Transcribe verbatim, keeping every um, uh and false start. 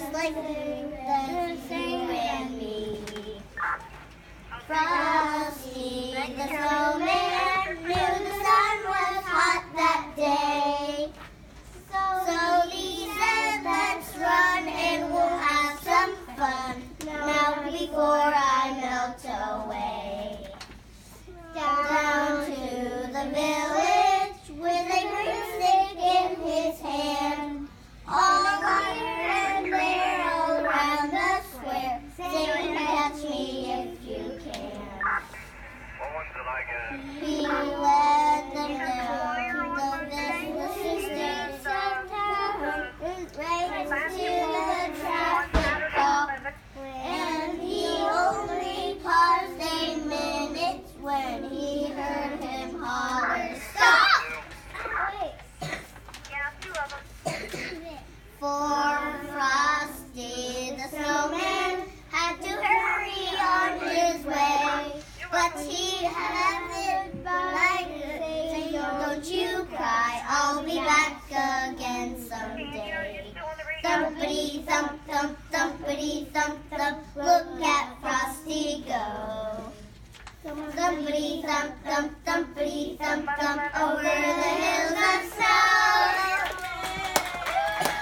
just like the you and me. Frosty, the snowman, knew the sun was hot that day. So he said, let's run and we'll have some fun now before I melt away. Down to the village with a broomstick in his hand, all here and there all around the square, saying, catch me if you can. He led them down the village streets of town, right to the traffic cop, and he only paused a minute when he heard him holler, stop! For Frosty the snowman had to hurry on his way, but he had it by saying, don't you cry, I'll be back again someday. Thumpity thump thump, thumpity thump thump, look at Frosty go. Thumpity thump thump, thumpity thump thump, over the hills of snow.